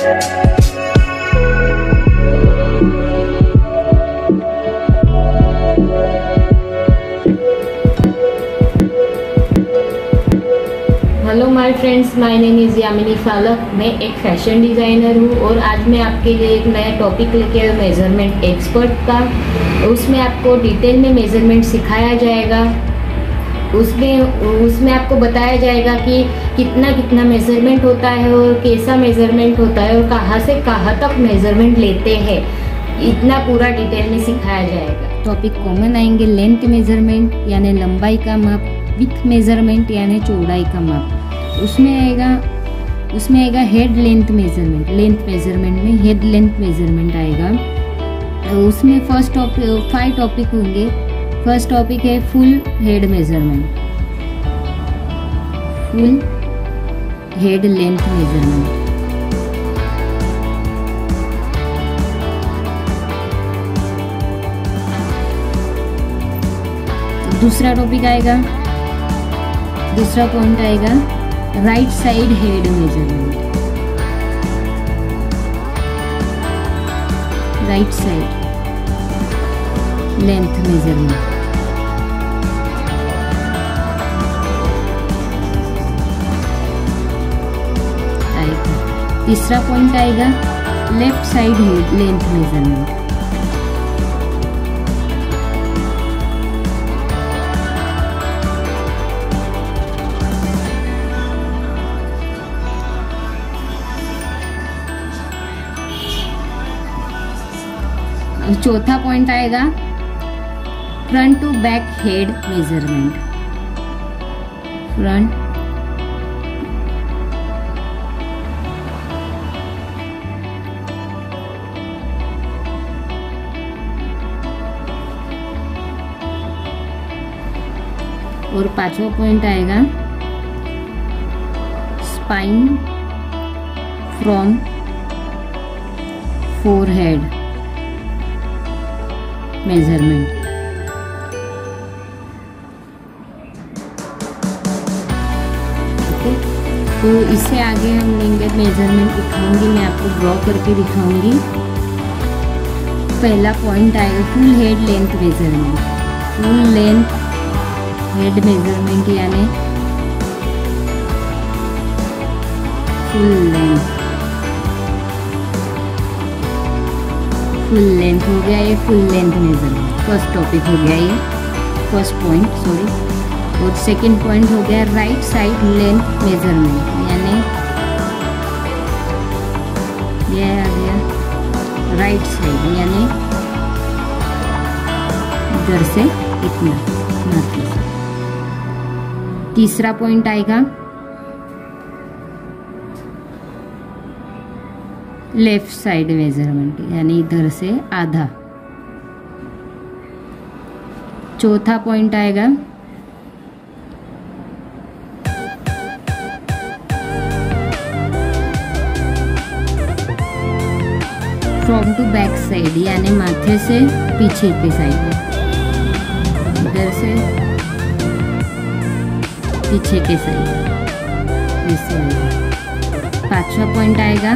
Hello my friends, my name is Yamini Falak. मैं एक fashion designer हूँ और आज मैं आपके लिए एक नया टॉपिक लेके आया, मेज़रमेंट एक्सपर्ट का। उसमें आपको डिटेल में मेज़रमेंट सिखाया जाएगा। उसमें आपको बताया जाएगा कि कितना मेज़रमेंट होता है और कैसा मेज़रमेंट होता है और कहाँ से कहाँ तक मेज़रमेंट लेते हैं, इतना पूरा डिटेल में सिखाया जाएगा। टॉपिक कॉमन आएंगे लेंथ मेज़रमेंट यानी लंबाई का माप, विथ मेज़रमेंट यानी चौड़ाई का माप। उसमें आएगा head length measurement. Length measurement में हेड लेंथ मेज़रमेंट आएगा। उसमें 5 टॉपिक होंगे। फर्स्ट टॉपिक है full head measurement, full head length measurement. दूसरा टॉपिक आएगा, दूसरा पॉइंट आएगा right side head measurement, right side length measurement. आएगा तीसरा पॉइंट आएगा left side head length measurement. चौथा पॉइंट आएगा front to back head measurement, front और पांचवा पॉइंट आएगा spine from forehead measurement. Okay, तो इससे आगे हम लेंगे मेजरमेंट दिखाऊंगी, मैं आपको ड्रॉ करके दिखाऊंगी। पहला पॉइंट आएगा full head length measurement. Full length head measurement यानी फुल लेंथ हो गया ये, full length measurement first topic हो गया ये, फर्स्ट पॉइंट सॉरी। और सेकंड पॉइंट हो गया राइट साइड लेंथ मेजरमेंट, यानी ये आ गया राइट साइड यानी इधर से इतना मात्र। तीसरा पॉइंट आएगा लेफ्ट साइड मेजरमेंट यानी इधर से आधा। चौथा पॉइंट आएगा फ्रॉम टू बैक साइड यानी माथे से पीछे के साइड, इधर से पीछे के साइड। पांचवा पॉइंट आएगा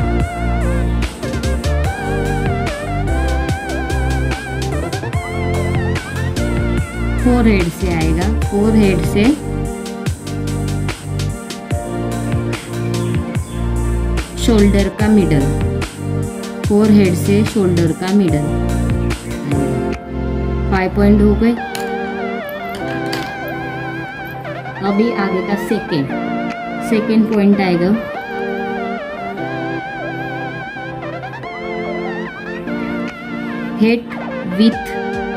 फोरहेड से आएगा, फोरहेड से शोल्डर का मिडल, फोरहेड से शोल्डर का मिडल। 5 पॉइंट हो गए। अभी आगे का सेकेंड पॉइंट आएगा हेड विथ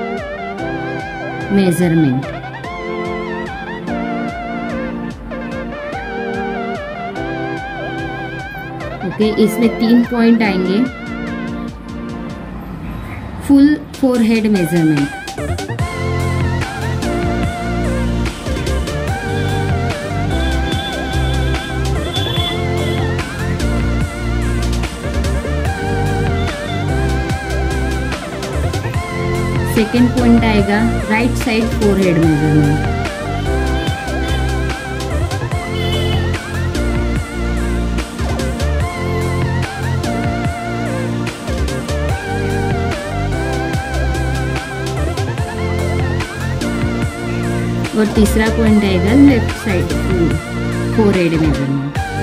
मेजरमेंट। ओके, इसमें 3 पॉइंट आएंगे full forehead measurement, second point आएगा राइट साइड फोरहेड मेजरमेंट। और तीसरा पॉइंट आएगा लेफ्ट साइड फोरहेड मेजरमेंट।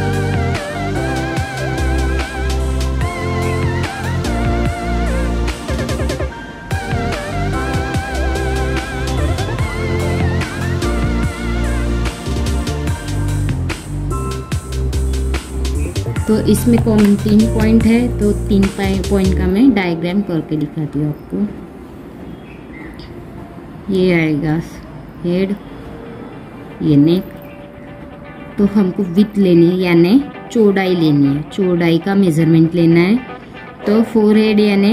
तो इसमें कॉमन 3 पॉइंट है, तो 3 पॉइंट का मैं डायग्राम करके दिखाती हूँ आपको। ये आएगा हेड, ये नेक। तो हमको विड्थ लेनी है यानी चौड़ाई लेनी है, चौड़ाई का मेजरमेंट लेना है। तो फोरहेड यानी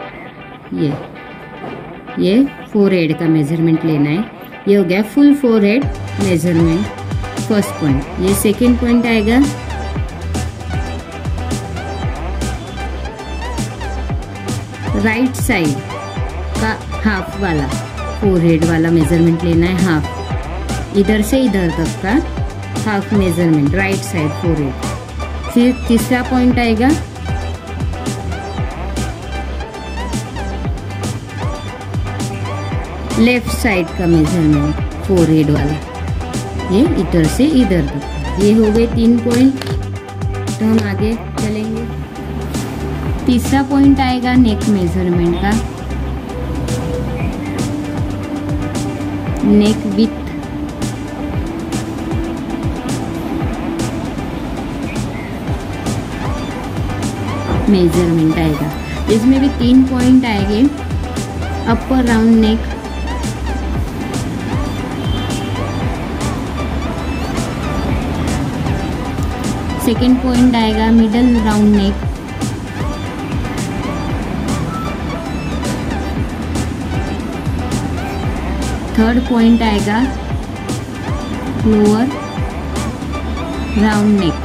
ये फोरहेड का मेजरमेंट लेना है। ये हो गया full forehead measurement, first point. ये सेकेंड पॉइंट आएगा राइट साइड का हाफ वाला फोरहेड वाला मेजरमेंट लेना है, हाफ, इधर से इधर तक का half measurement right side forehead. फिर तीसरा पॉइंट आएगा लेफ्ट साइड का मेजरमेंट फोरहेड वाला, ये इधर से इधर तक। ये हो गए 3 पॉइंट। तो हम आगे चलेंगे। तीसरा पॉइंट आएगा नेक मेजरमेंट का, नेक विड्थ, मेजरमेंट आएगा। इसमें भी 3 पॉइंट आएंगे। Upper round neck, second point आएगा middle round neck, third point आएगा लोअर राउंड नेक।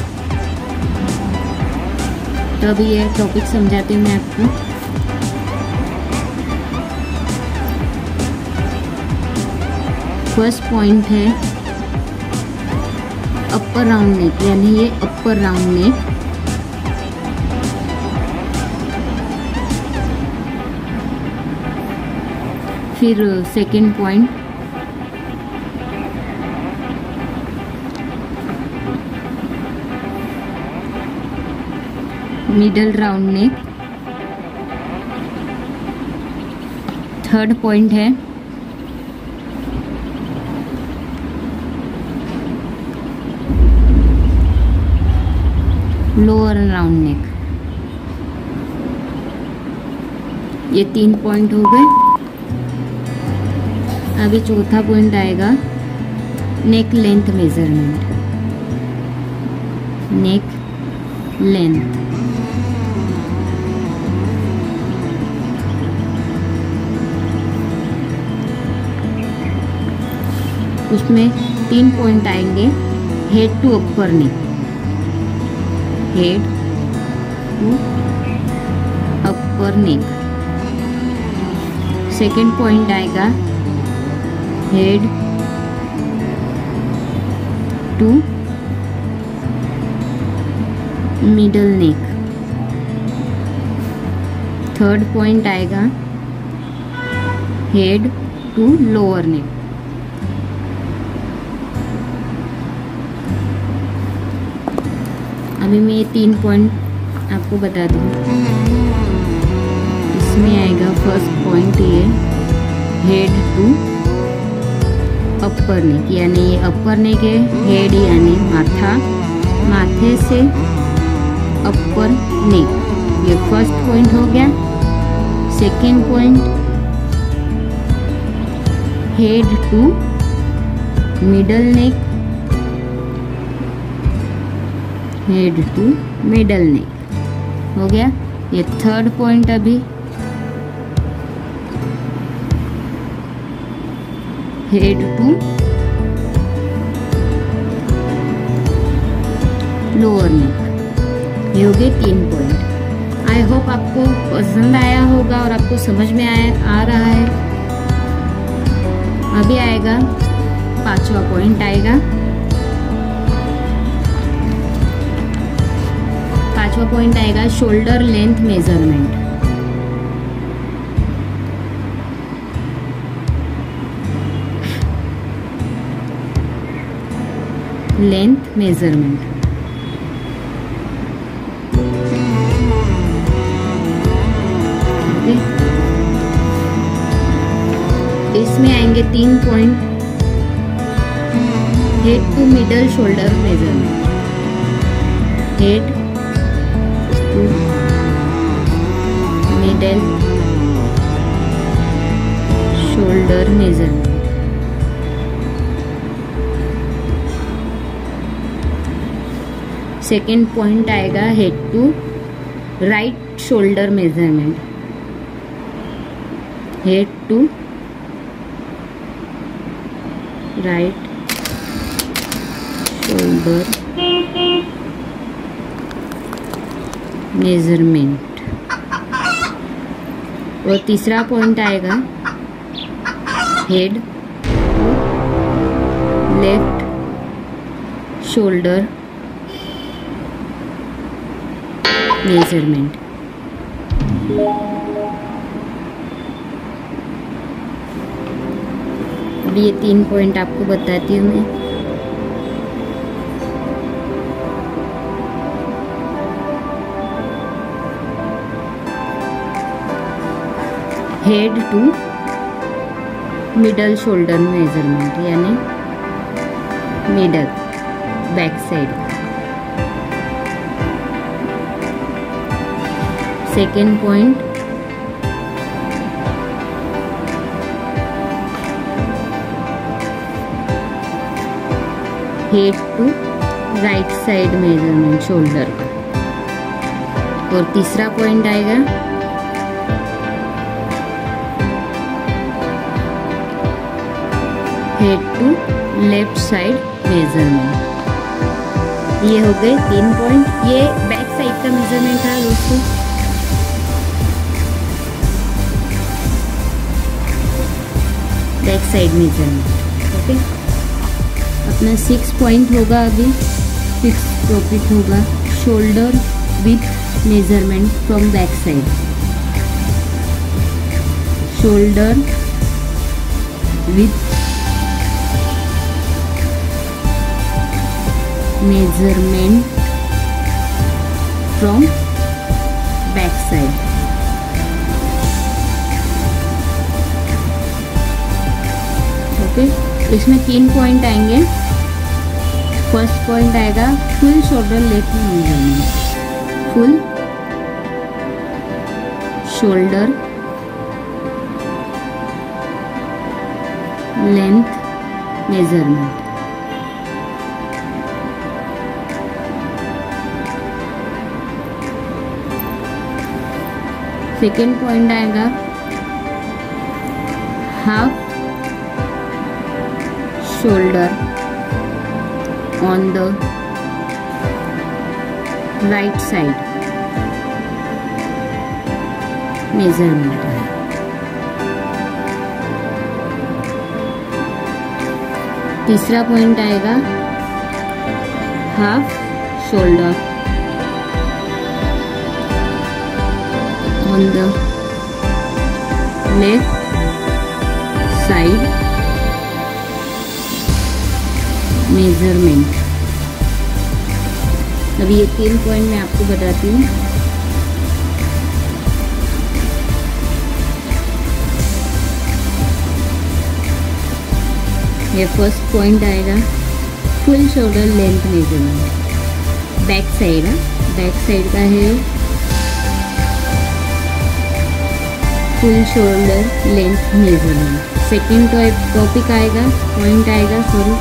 तो अभी ये टॉपिक समझाती हूँ मैं आपको। फर्स्ट पॉइंट है अपर राउंड नेक, यानी ये अपर राउंड नेक। फिर second point middle round neck. Third point है लोअर राउंड नेक। ये 3 पॉइंट हो गए। अभी चौथा पॉइंट आएगा neck length measurement, neck length. उसमें 3 पॉइंट आएंगे। Head to upper neck, head to upper neck. Second point आएगा head to middle neck. Third point आएगा हेड टू लोअर नेक। अभी मैं ये 3 पॉइंट आपको बता दूँ। इसमें आएगा फर्स्ट पॉइंट ये हेड टू अपर नेक, यानी ये अपर नेक है। हेड यानी माथा, माथे से अपर नेक। ये फर्स्ट पॉइंट हो गया। Second point head to middle neck, head to middle neck हो गया। ये थर्ड पॉइंट अभी हेड टू लोअर नेक। ये हो गए 3 पॉइंट। आई होप आपको पसंद आया होगा और आपको समझ में आ रहा है। अभी आएगा 5वां पॉइंट आएगा। 5वां पॉइंट आएगा shoulder length measurement. Length measurement. इसमें आएंगे 3 point. Head to middle shoulder measurement, head to middle shoulder measurement. Second point आएगा head to right shoulder measurement, head to right shoulder measurement. और तीसरा पॉइंट आएगा head left shoulder measurement. अभी ये 3 point आपको बताती हूँ मैं। Head to middle shoulder measurement यानी middle back side. Second point head to right side measurement shoulder का। और तीसरा पॉइंट आएगा head to left side measurement. ये हो गए 3 पॉइंट। ये बैक साइड का मेजरमेंट था दोस्तों। Back side measurement. ओके, अपना 6 पॉइंट होगा। अभी 6 टॉपिक होगा shoulder with measurement from back side. Shoulder with measurement from back side. Okay, इसमें 3 पॉइंट आएंगे। फर्स्ट पॉइंट आएगा full shoulder length measurement, full shoulder length measurement. Second point आएगा half shoulder on the right side measurement. तीसरा point आएगा half shoulder on the left side measurement। अभी ये 3 point मैं आपको बताती हूँ। ये फर्स्ट पॉइंट आएगा full shoulder length measurement, back side है, बैक साइड का है full shoulder length measurement. Second topic आएगा, पॉइंट आएगा sorry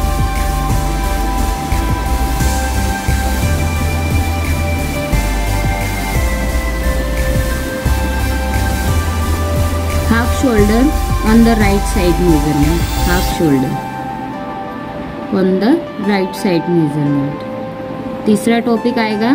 half shoulder on the right side measurement, half shoulder on the right side measurement. तीसरा topic आएगा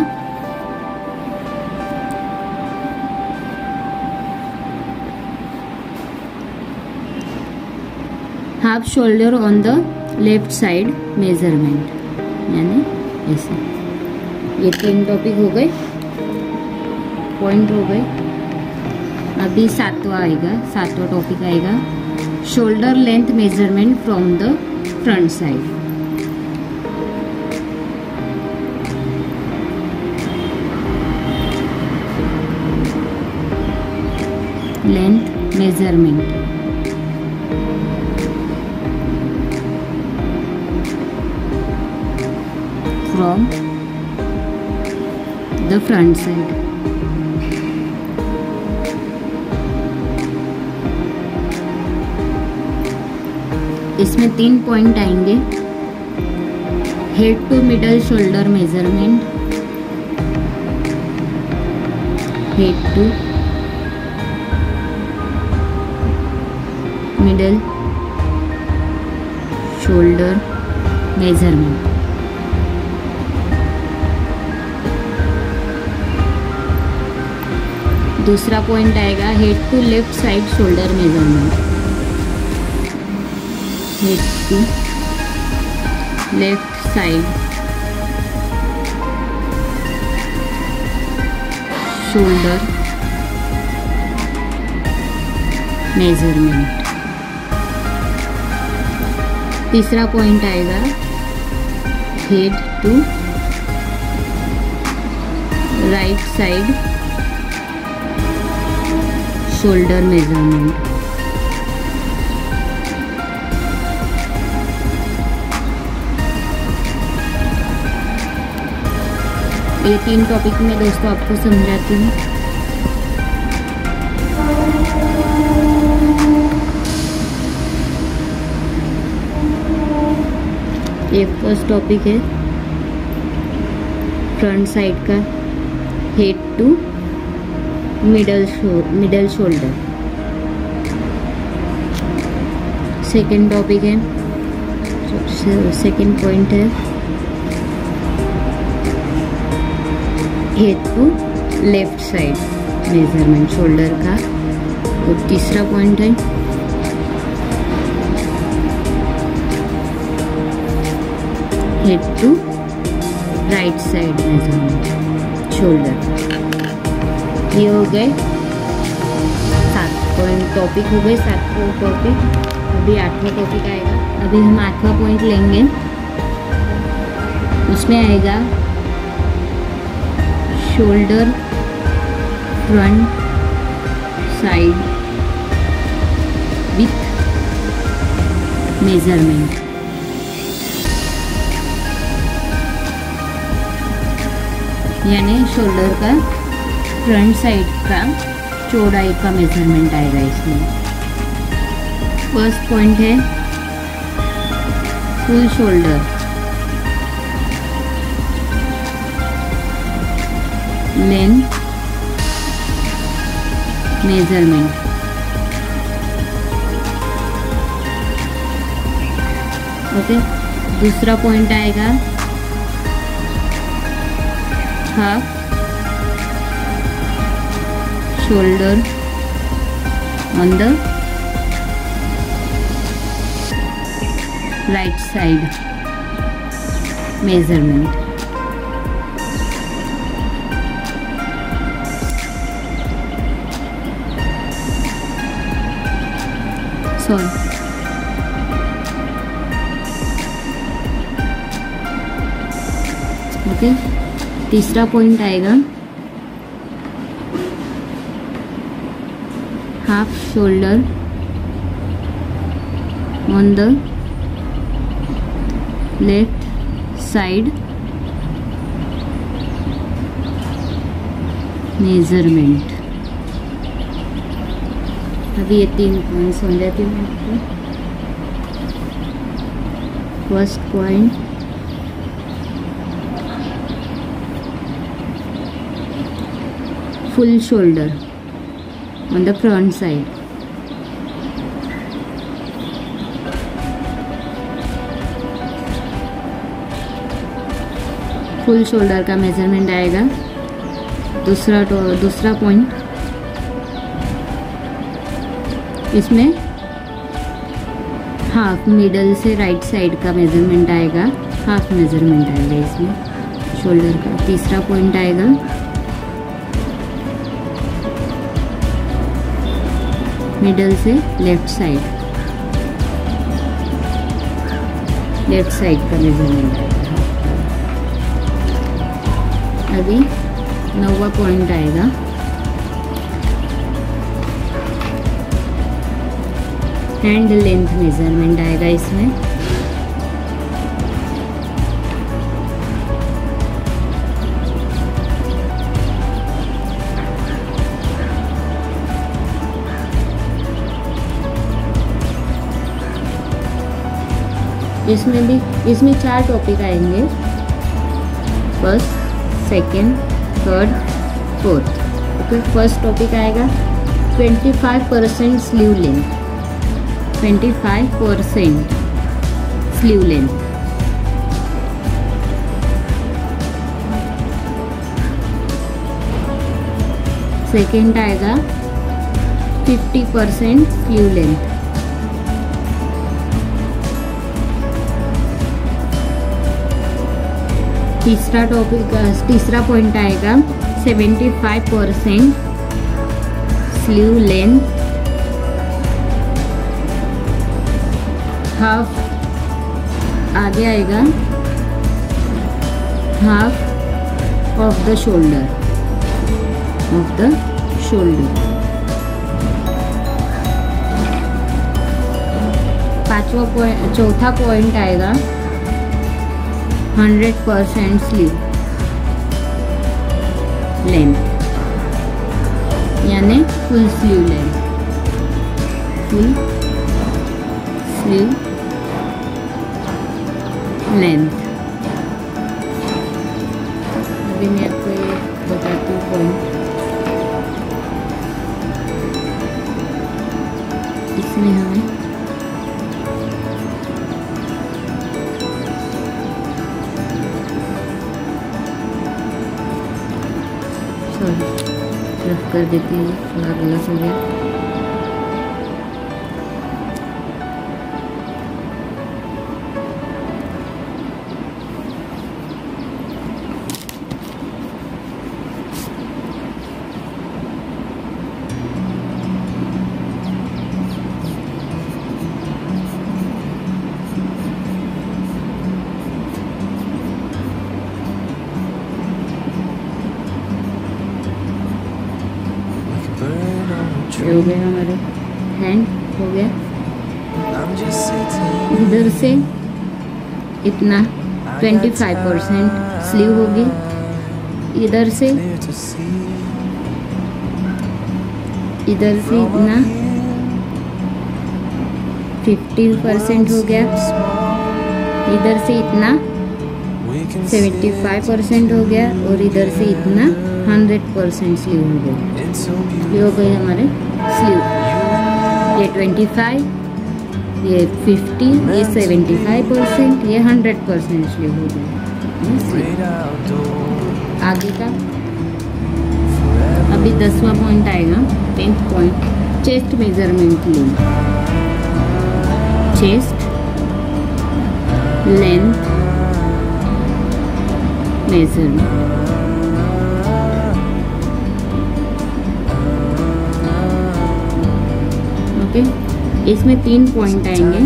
half shoulder on the left side measurement, यानी ऐसे। ये 3 topic हो गए, point हो गए। अभी 7वां आएगा, 7वां टॉपिक आएगा shoulder length measurement from the front side. Length measurement, from the front side. इसमें 3 पॉइंट आएंगे। Head to middle shoulder measurement, head to middle shoulder measurement. दूसरा पॉइंट आएगा head to left side shoulder measurement, head to left side shoulder measurement. तीसरा point आएगा head to right side shoulder measurement. ये 3 topic में दोस्तों आपको समझाती हूँ। ये फर्स्ट टॉपिक है फ्रंट साइड का, head to middle shoulder. Second topic है, सेकेंड पॉइंट है head to left side measurement shoulder का। और तीसरा पॉइंट है head to right side measurement shoulder. ये हो गए 7 पॉइंट टॉपिक हो गए, 7 टॉपिक। अभी 8वां टॉपिक आएगा। अभी हम 8वां पॉइंट लेंगे। उसमें आएगा shoulder front side with measurement. यानी शोल्डर का फ्रंट साइड का चौड़ाई का मेजरमेंट आएगा इसमें। फर्स्ट पॉइंट है full shoulder length measurement. Okay, दूसरा पॉइंट आएगा half shoulder on the right side measurement. Sorry, okay. तीसरा पॉइंट आएगा half shoulder on the left side measurement. अभी ये 3 पॉइंट समझ लेती हूँ मैं आपको। First point full shoulder on the front side. Full shoulder का मेजरमेंट आएगा। दूसरा पॉइंट इसमें हाफ मिडल से राइट साइड का मेजरमेंट आएगा, हाफ मेजरमेंट आएगा इसमें शोल्डर का। तीसरा पॉइंट आएगा मिडल से लेफ्ट साइड का मेजरमेंट आएगा। अभी 9वां पॉइंट आएगा हैंड लेंथ मेजरमेंट आएगा इसमें। इसमें 4 टॉपिक आएंगे, first, second, third, fourth. Okay, first topic आएगा 25% sleeve length, 25% sleeve length. Second आएगा 50% स्लीव लेंथ। तीसरा पॉइंट आएगा 75% स्लीव लेंथ, हाफ आगे आएगा, हाफ ऑफ द शोल्डर, चौथा पॉइंट आएगा 100% स्लीव लेंथ, यानी फुल स्लीव लेंथ, अभी मैं आपको ये बताती हूँ पॉइंट। इसमें हमें रफ कर देती हूँ, थोड़ा गलत हो गया। हो गया हमारे हैंड हो गया। इधर से इतना 25% स्लीव होगी, इधर से इतना 50% हो गया, इधर से इतना 75% हो गया और इधर से इतना 100% स्लीव हो गया। ये हो गए हमारे स्लीव, ये 25, ये 50, ये 75%, ये 100% स्लीव हो गया। आगे का अभी 10वां पॉइंट आएगा, 10th point, chest measurement length, chest length measurement. इसमें 3 पॉइंट आएंगे,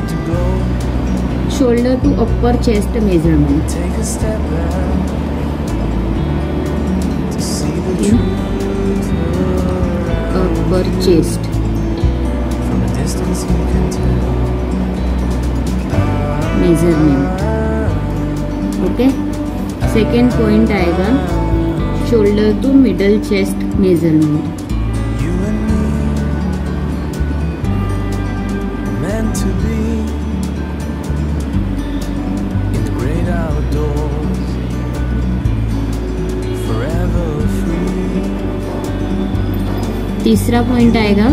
shoulder to upper chest measurement, upper chest measurement. Okay, second point आएगा shoulder to middle chest measurement. To be in the great outdoors, forever free. तीसरा point आएगा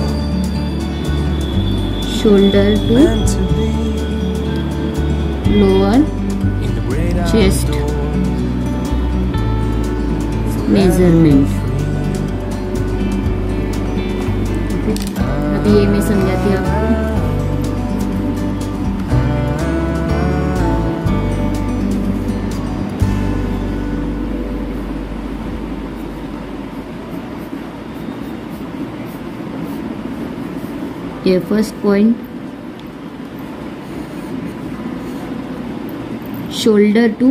shoulder to lower chest measurement. अभी ये मैं समझाती हूँ आपको। ये first point, shoulder to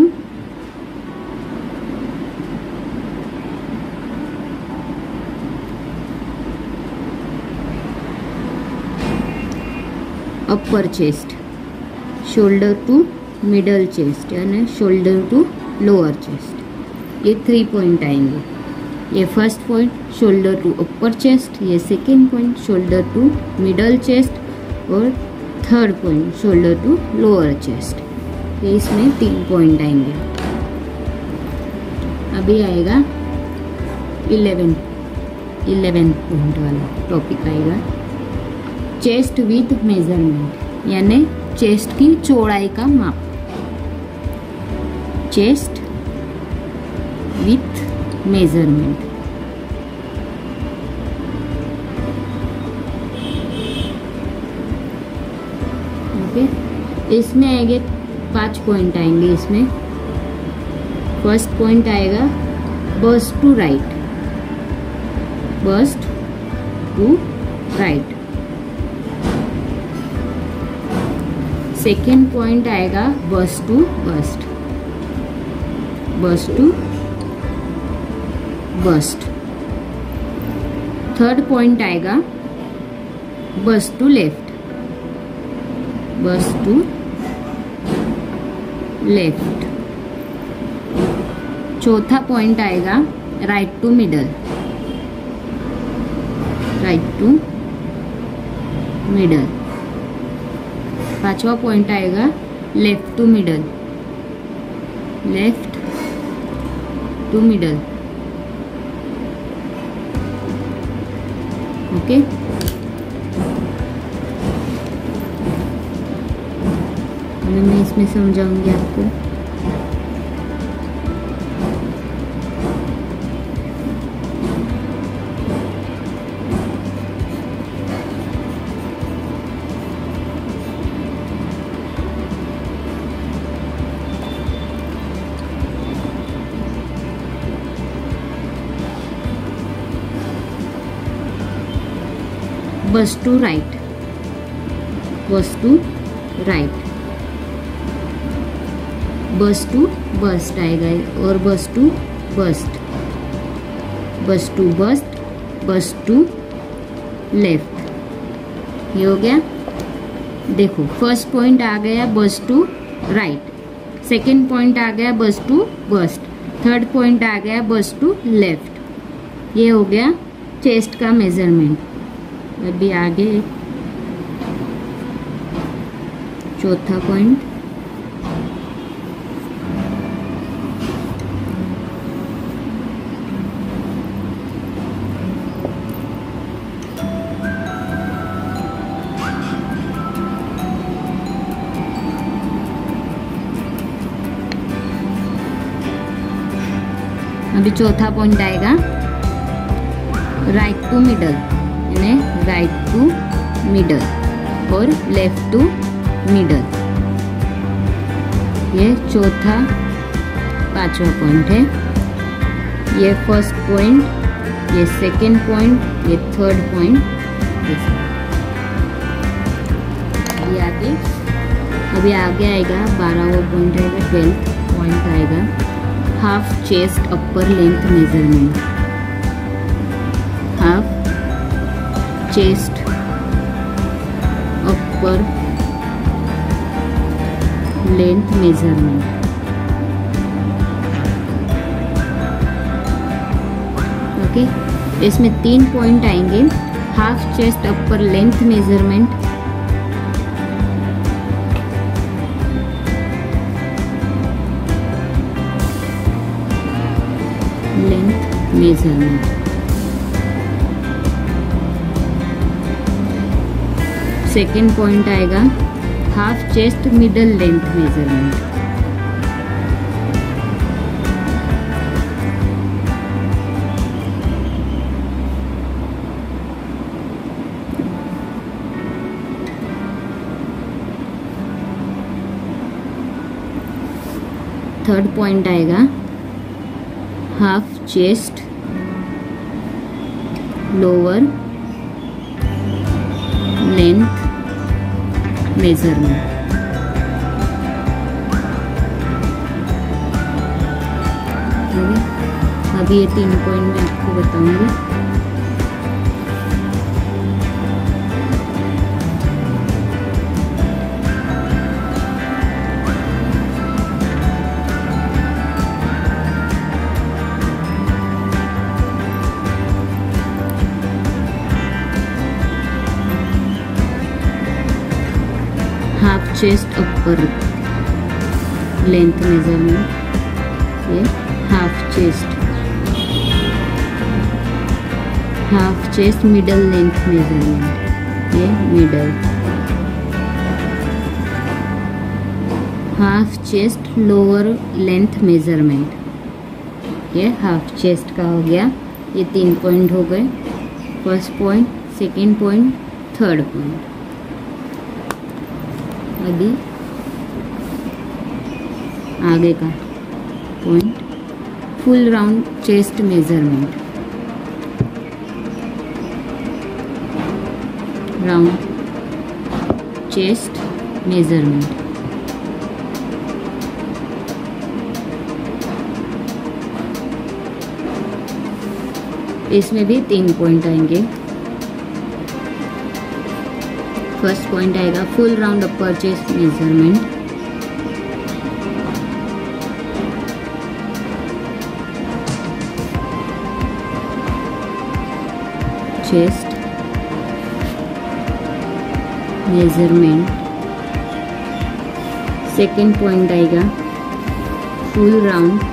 upper chest, shoulder to middle chest यानी शोल्डर टू लोअर चेस्ट, ये 3 पॉइंट आएंगे। ये first point shoulder to upper chest, ये second point shoulder to middle chest और third point shoulder to lower chest. ये इसमें 3 point आएंगे। अभी आएगा 11 पॉइंट वाला टॉपिक आएगा चेस्ट विथ मेजरमेंट यानी चेस्ट की चौड़ाई का माप। Chest with measurement. ओके, इसमें आएंगे 5 पॉइंट आएंगे। इसमें फर्स्ट पॉइंट आएगा bust to right, bust to right. Second point आएगा bust to bust, bust to bust. Third point आएगा bust to left, bust to left. चौथा पॉइंट आएगा right to middle, right to middle. पांचवा point आएगा left to middle, left to middle. Okay, अभी मैं इसमें समझाऊंगी आपको। Bust to right, bust to right, bust to bust आएगा और bust to bust, bust to bust, bust to left. ये हो गया। देखो फर्स्ट पॉइंट आ गया bust to right, second point आ गया bust to bust, third point आ गया बस्ट टू लेफ्ट। ये हो गया चेस्ट का मेजरमेंट। अभी आगे चौथा पॉइंट, अभी चौथा पॉइंट आएगा राइट टू मिडल यानी राइट टू मिडल और लेफ्ट टू मिडल। ये चौथा पांचवा पॉइंट है। ये फर्स्ट पॉइंट, ये सेकेंड पॉइंट, ये थर्ड पॉइंट। अभी आगे आएगा 12वां पॉइंट आएगा, 12th पॉइंट आएगा half chest upper length measurement. Half chest upper length measurement. Okay, इसमें 3 पॉइंट आएंगे। Half chest upper length measurement, length measurement. Second point आएगा half chest middle length measurement. Third point आएगा half chest lower length measurement. अभी ये 3 point मैं आपको बताऊंगी। Chest upper length measurement, ये half chest middle length measurement, ये middle, half chest lower length measurement, ये हाफ चेस्ट का हो गया। ये 3 पॉइंट हो गए, first point, second point, third point. अभी आगे का point, full round chest measurement, round chest measurement, इसमें भी 3 पॉइंट आएंगे। फर्स्ट पॉइंट आएगा full round upper chest measurement, chest measurement. Second point आएगा full round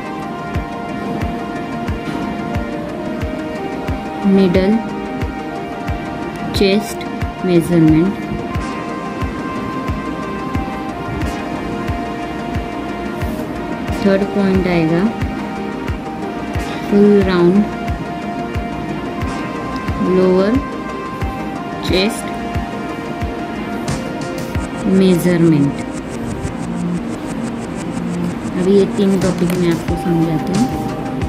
middle chest measurement. Third point आएगा full round lower chest measurement. अभी ये 3 topic मैं आपको समझाती हूँ।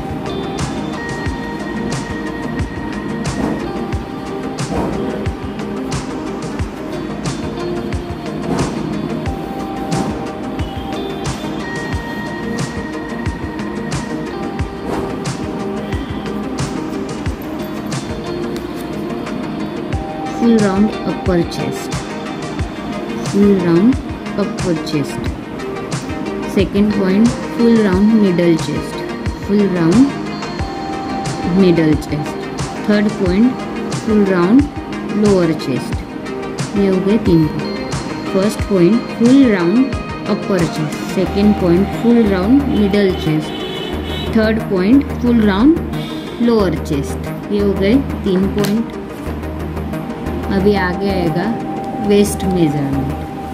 Full round upper chest, full round upper chest. Second point full round middle chest, full round middle chest. Third point full round lower chest. ये हो गए 3 point. First point full round upper chest, second point full round middle chest, third point full round lower chest. ये हो गए 3 point. अभी आगे आएगा waist measurement.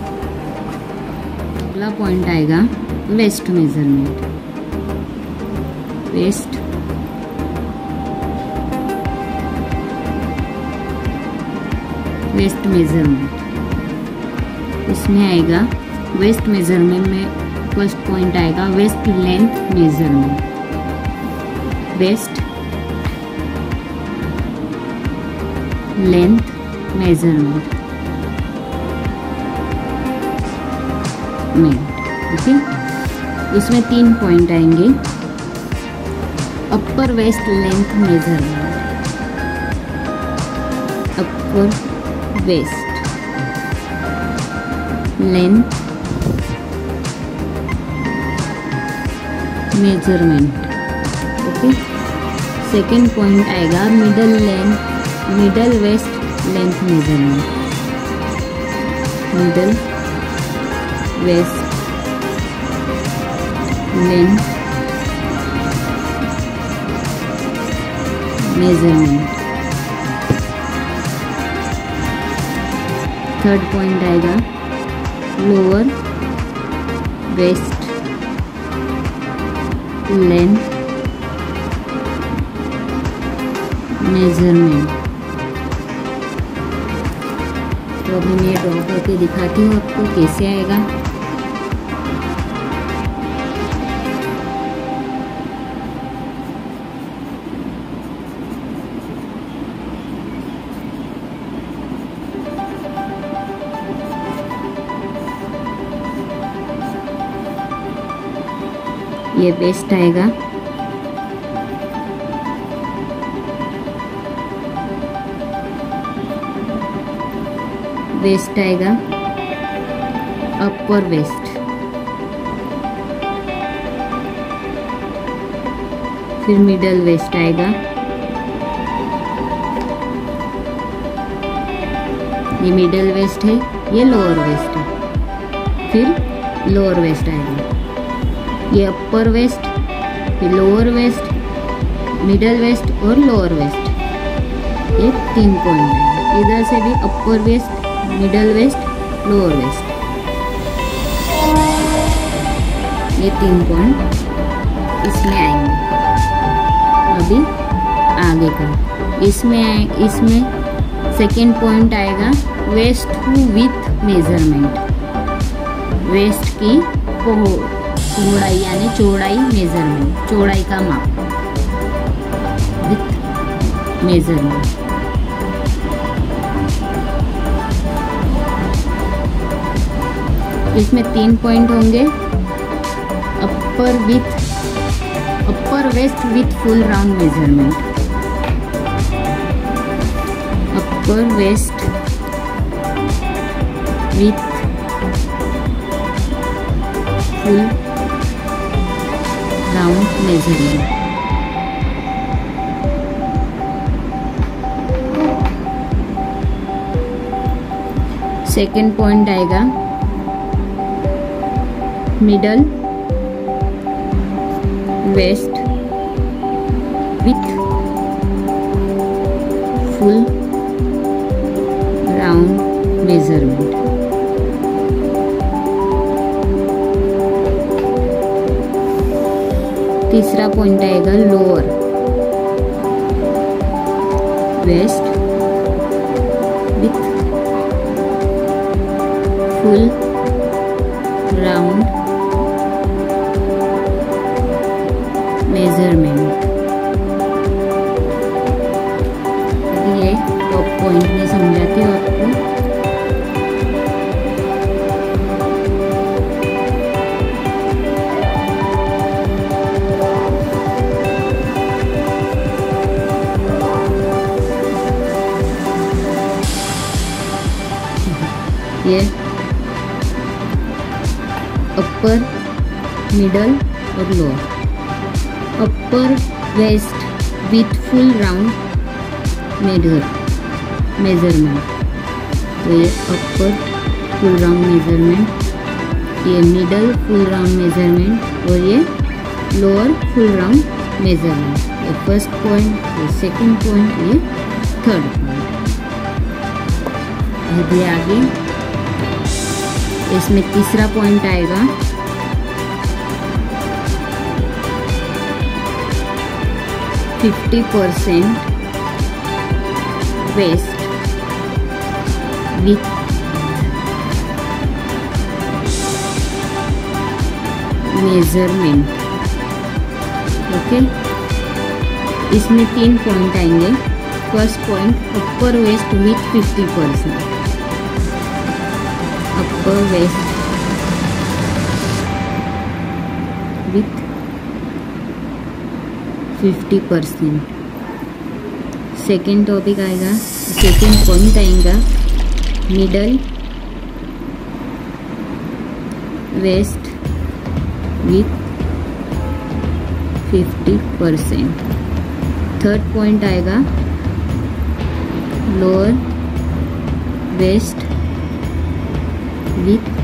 अगला पॉइंट आएगा वेस्ट मेजरमेंट, वेस्ट मेजरमेंट। इसमें आएगा वेस्ट मेजरमेंट में फर्स्ट पॉइंट आएगा waist length measurement, waist length measurement में, ओके। उसमें 3 पॉइंट आएंगे। Upper waist length measurement, upper waist length measurement, okay. Second point आएगा middle waist length measurement, middle waist length measurement. Third point आएगा lower waist length measurement. तो अभी मैं draw करके दिखाती हूँ आपको कैसे आएगा। ये वेस्ट आएगा, वेस्ट आएगा, अपर वेस्ट, फिर मिडल वेस्ट आएगा, ये मिडल वेस्ट है, ये लोअर वेस्ट है, फिर लोअर वेस्ट आएगा, ये अपर वेस्ट, फिर लोअर वेस्ट, मिडल वेस्ट और लोअर वेस्ट, ये 3 पॉइंट है। इधर से भी upper waist, middle waist, lower waist, ये 3 पॉइंट इसमें आएंगे। अभी आगे का इसमें सेकेंड पॉइंट आएगा waist to with measurement, waist की चौड़ाई यानी चौड़ाई मेजरमेंट, चौड़ाई का माप विथ मेजरमेंट। इसमें 3 पॉइंट होंगे, upper waist with full round measurement, upper waist with full round measurement. Second point आएगा middle waist with full round measurement. तीसरा पॉइंट आएगा lower waist with full round measurement. ये top point में समझाती हूँ आपको। ये अपर, मिडल और lower. Upper waist with full round measurement, तो ये अपर फुल राउंड मेजरमेंट, ये मिडल फुल राउंड मेजरमेंट और ये लोअर फुल राउंड मेजरमेंट। ये फर्स्ट पॉइंट, ये सेकंड पॉइंट, ये थर्ड पॉइंट। अभी आगे इसमें तीसरा पॉइंट आएगा %50 वेस्ट विथ मेजरमेंट। ओके, इसमें 3 पॉइंट आएंगे। First point upper waist with 50%, upper waist with 50%। Second topic आएगा, सेकेंड पॉइंट आएगा middle waist with 50%। Third point आएगा लोअर वेस्ट विथ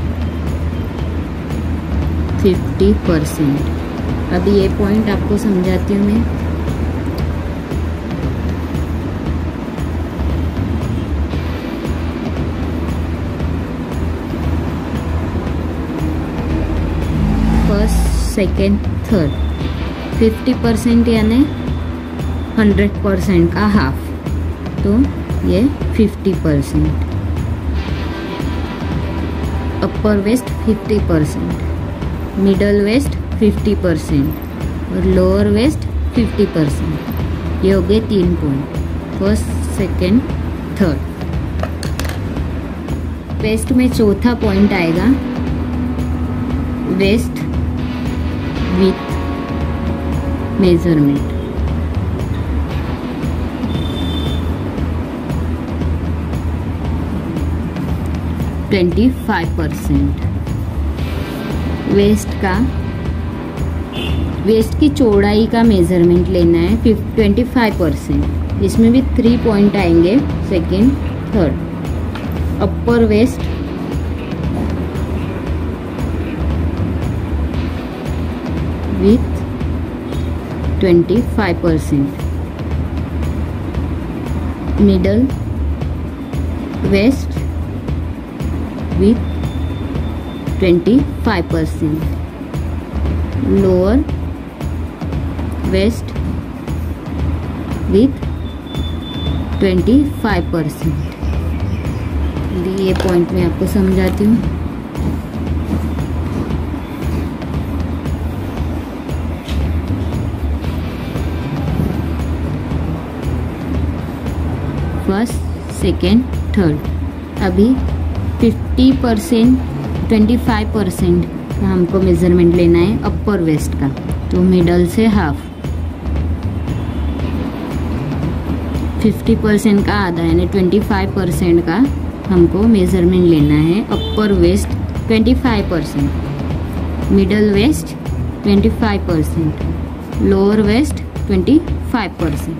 50%। अभी ये पॉइंट आपको समझाती हूँ मैं। First, second, third. 50% यानी 100% का हाफ, तो ये 50%। अपर वेस्ट 50%, मिडल वेस्ट 50% और लोअर वेस्ट 50%। ये हो गए 3 point, first, second, third. Waist में चौथा पॉइंट आएगा वेस्ट विथ मेजरमेंट। %25 वेस्ट की चौड़ाई का मेजरमेंट लेना है 25%। इसमें भी 3 पॉइंट आएंगे, second, third. Upper waist with 25%, middle waist with 25%, lower waist with 25%। ये पॉइंट मैं आपको समझाती हूँ। First, second, third. अभी 50%, 25% का हमको मेज़रमेंट लेना है अपर वेस्ट का, तो मिडल से हाफ, 50% का आधा यानी 25% का हमको मेज़रमेंट लेना है upper waist 25%, middle waist 25%, lower waist 25%।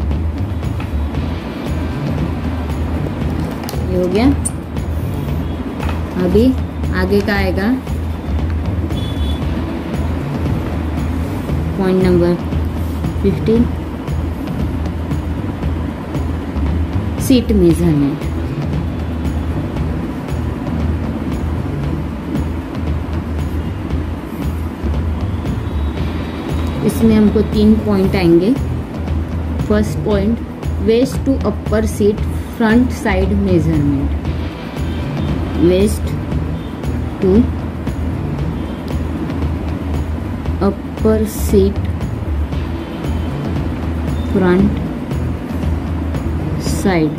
ये हो गया। अभी आगे का आएगा पॉइंट नंबर 15, सीट मेजरमेंट। इसमें हमको 3 पॉइंट आएंगे। First point, waist to upper seat front side measurement, waist to upper seat front side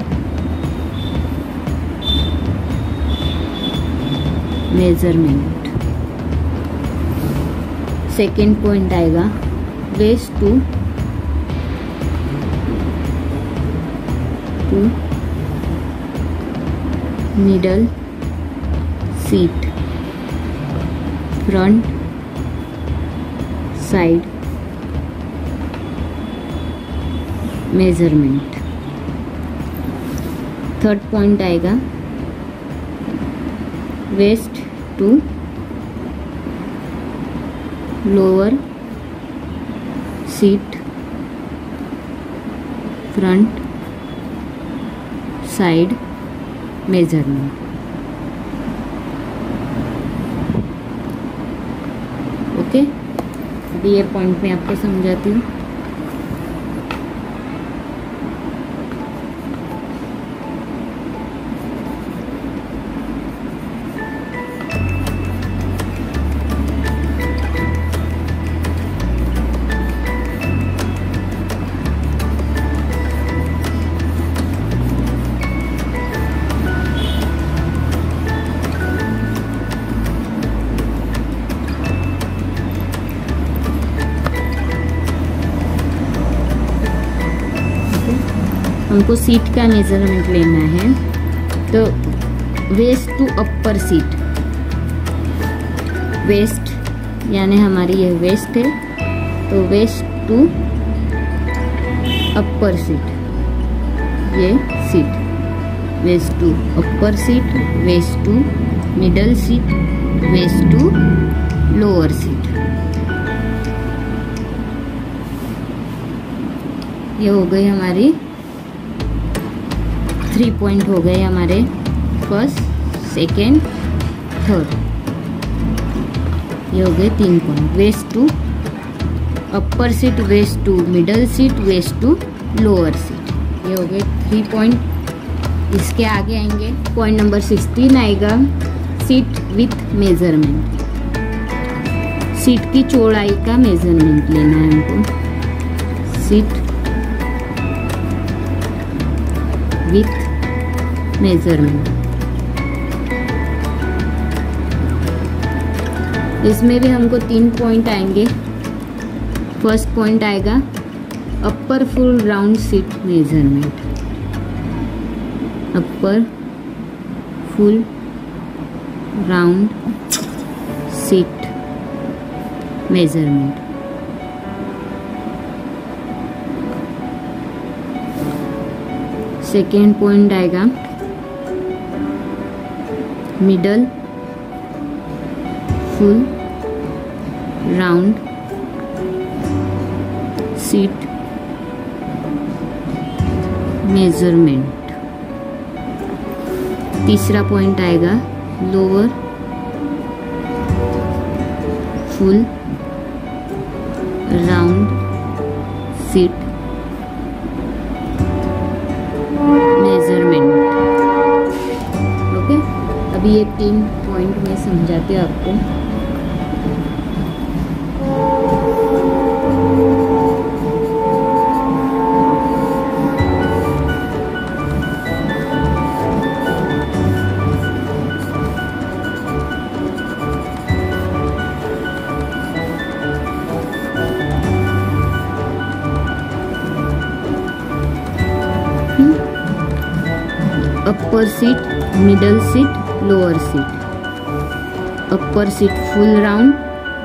measurement. Second point आएगा waist to middle seat front side measurement. Third point आएगा waist to lower seat front side measurement. Okay, अभी ये point मैं आपको समझाती हूँ। हमको seat का मेजरमेंट लेना है, तो waist to upper seat, waist यानी हमारी ये वेस्ट है, तो वेस्ट टू अपर सीट, ये seat, waist to upper seat, waist to middle seat, waist to lower seat. ये हो गई हमारी 3 पॉइंट हो गए हमारे, फर्स्ट, सेकेंड, थर्ड। ये हो गए 3 point, waist to upper seat, waist to middle seat, waist to lower seat. ये हो गए 3 पॉइंट। इसके आगे आएंगे पॉइंट नंबर 16 आएगा सीट विथ मेजरमेंट। सीट की चौड़ाई का मेजरमेंट लेना है हमको, सीट विथ मेजरमेंट। इसमें भी हमको 3 पॉइंट आएंगे। फर्स्ट पॉइंट आएगा upper full round seat measurement, upper full round seat measurement. Second point आएगा middle full round seat measurement. तीसरा पॉइंट आएगा lower full round seat measurement. Okay, अभी ये 3 पॉइंट मैं समझाती हूँ आपको। Upper seat, middle seat, lower seat. Upper seat full round,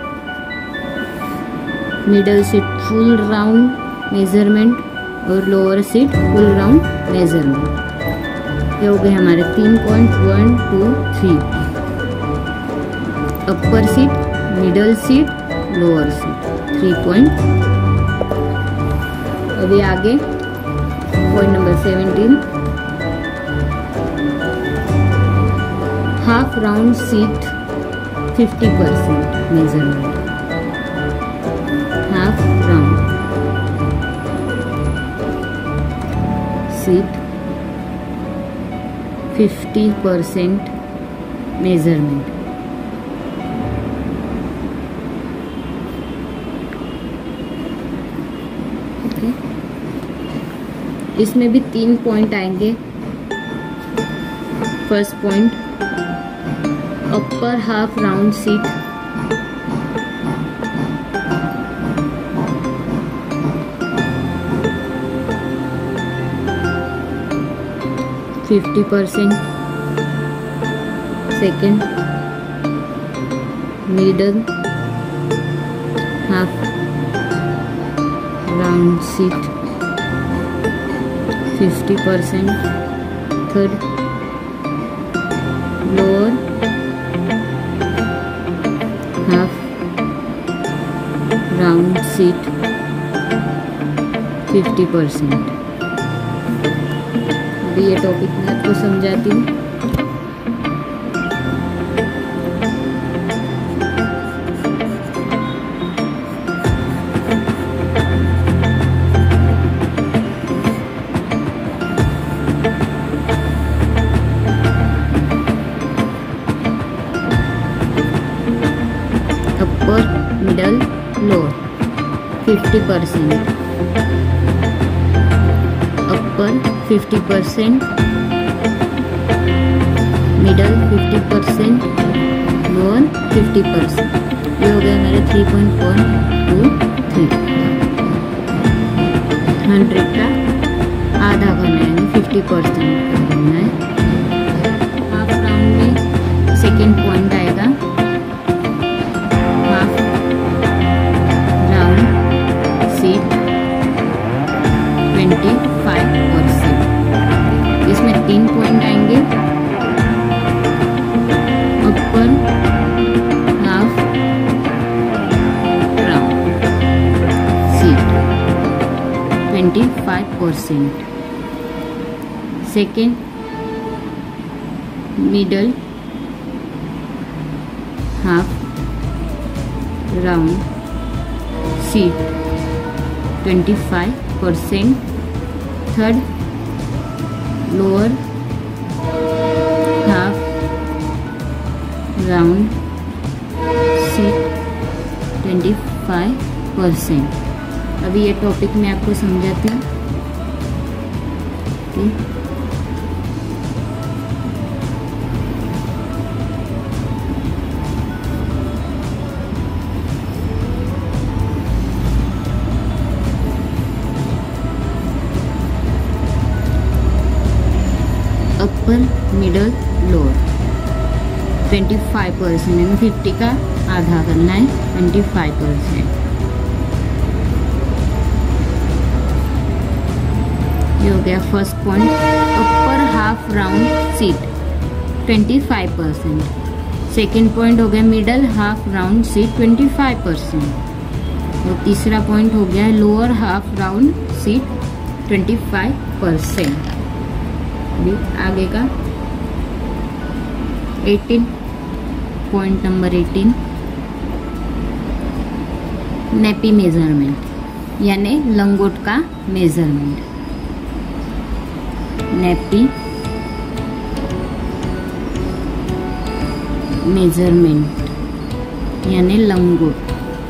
middle seat full round measurement और lower seat full round measurement. ये हो गए हमारे 3 पॉइंट 1 2 3। अपर seat, middle seat, lower seat 3 point. अभी आगे point number 17, half round seat 50% measurement. Half round seat 50% measurement. Okay, इसमें भी 3 point आएंगे। First point, upper half round seat 50%। second, middle half round seat 50%। third, lower half round seat 50%। अभी ये topic मैं आपको समझाती हूँ। Upper, middle, lower 50%। Upper 50%, middle 50%, lower 50%। ये हो गया मेरे 3.1 2 3। 100 का आधा करना है, 50% करना है। हाफ राउंड में सेकेंड पॉइंट आएगा हाफ राउंड सीट 25%। इसमें 3 पॉइंट आएंगे। Upper half round seat 25%। Second, middle half round seat 25%। Third, lower half round seat 25%। अभी ये टॉपिक मैं आपको समझाती हूँ। Upper, middle, lower 25%। यानी 50 का आधा करना है, 25%। ये हो गया first point. Upper half round seat 25%। Second point हो गया मिडल हाफ राउंड सीट 25%। और तीसरा पॉइंट हो गया है लोअर हाफ राउंड सीट 25%। अभी आगे का 18 पॉइंट नंबर 18 नेपी मेजरमेंट यानी लंगोट का मेजरमेंट। नेपी मेजरमेंट यानी लंगोट।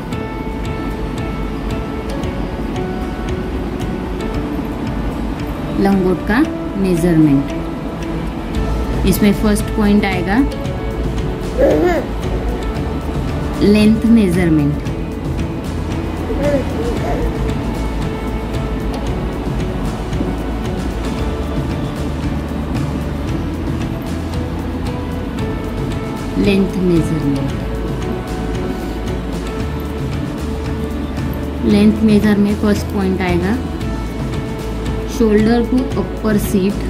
लंगोट का मेजरमेंट। इसमें फर्स्ट पॉइंट आएगा length measurement. Length measurement. Length measure में फर्स्ट पॉइंट आएगा shoulder to upper seat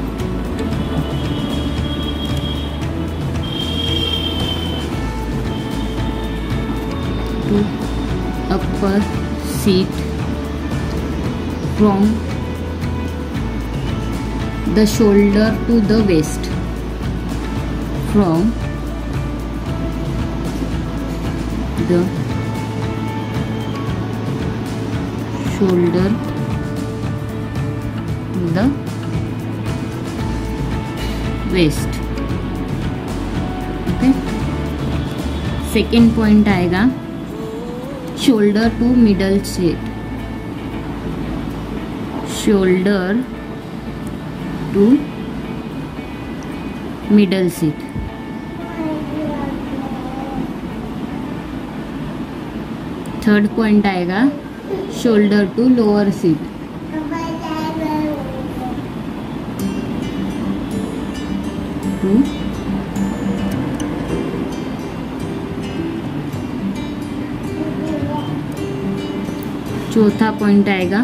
to upper seat from the shoulder to the waist, from the shoulder to the waist. Okay. Second point आएगा shoulder to middle seat. Shoulder to middle seat. Third point आएगा shoulder to lower seat. To चौथा point आएगा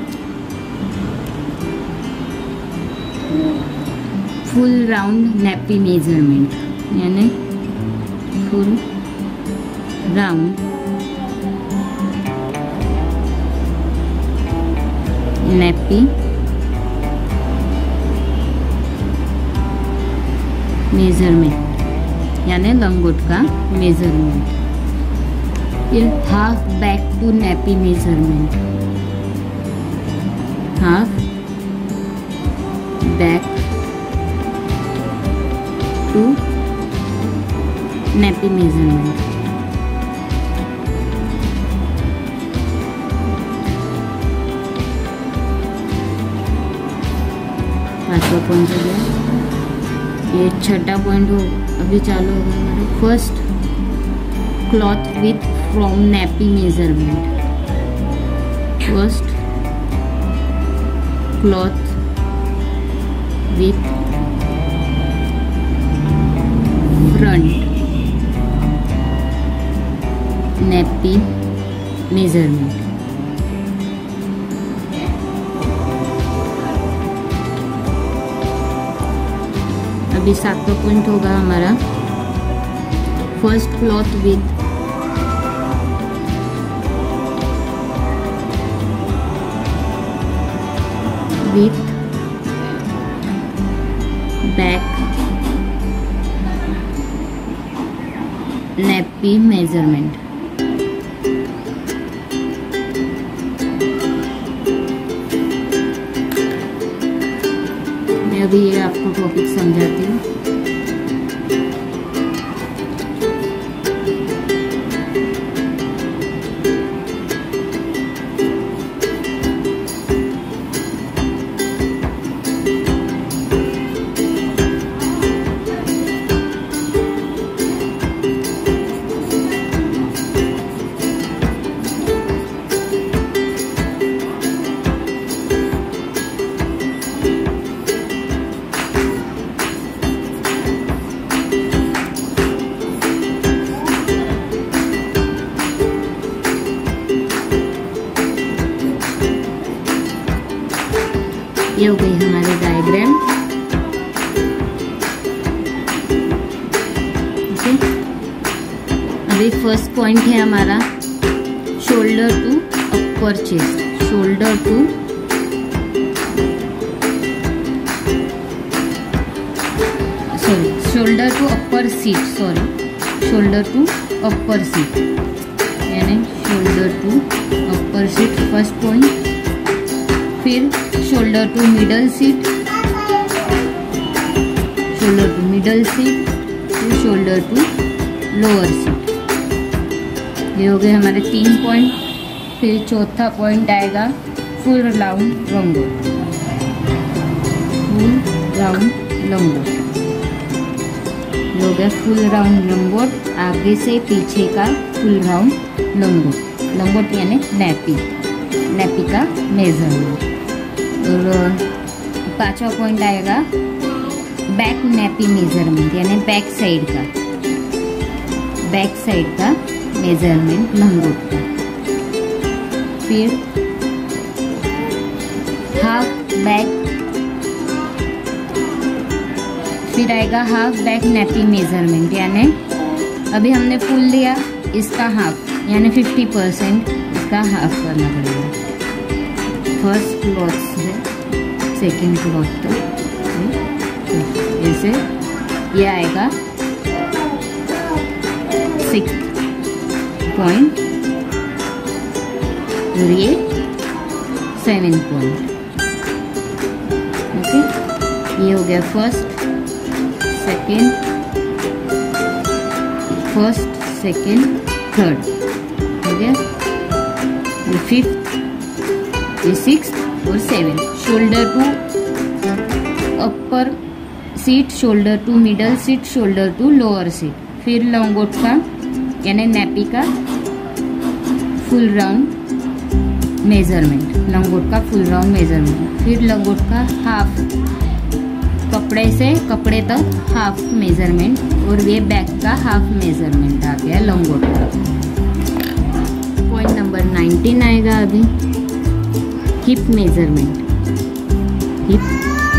full round nappy measurement यानी full round nappy measurement यानी लंगोट का measurement. फिर half back to nappy measurement. Half back to nappy measurement. पांचवा point हो गया। ये छठा पॉइंट हो अभी चालू होगा हमारा first cloth with from nappy measurement. First cloth with front nappy measurement. अभी सातवां पॉइंट होगा हमारा first cloth with back nappy measurement. मैं अभी ये आपको टॉपिक समझाती हूँ। ये हो गई हमारी डायग्राम। ओके, अभी फर्स्ट पॉइंट है हमारा shoulder to upper chest, shoulder to shoulder to upper seat, shoulder to upper seat, यानी shoulder to upper seat first point. फिर shoulder to middle seat, shoulder to middle seat, फिर shoulder to lower seat. ये हो गए हमारे 3 point. फिर चौथा point आएगा फुल राउंड लंगोट, फुल राउंड लंगोट। हो गया फुल राउंड लंगोट, आगे से पीछे का फुल राउंड लंगोट। लंगोट यानी नैपी, नैपी का मेजरमेंट। और 5वां पॉइंट आएगा बैक नैपी मेजरमेंट, यानी बैक साइड का, बैक साइड का मेजरमेंट लंगोट का। फिर हाफ बैक, फिर आएगा हाफ बैक नैपी मेजरमेंट, यानी अभी हमने फुल लिया, इसका हाफ यानी 50% इसका हाफ करना पड़ेगा। फर्स्ट क्लॉथ से सेकेंड क्लॉथ तक जैसे ये आएगा 6th पॉइंट और ये 7th पॉइंट। ओके, ये हो गया first second, first second third हो गया। ये 5th, ये 6th और 7th। Shoulder to upper seat, shoulder to middle seat, shoulder to lower seat. फिर लंगोट का यानी नैपी का फुल राउंड मेजरमेंट, लंगोट का फुल राउंड मेजरमेंट। फिर लंगोट का हाफ, कपड़े से कपड़े तक हाफ मेजरमेंट, और ये बैक का हाफ मेजरमेंट आ गया लंगोट का। पॉइंट नंबर 19 आएगा अभी hip measurement, hip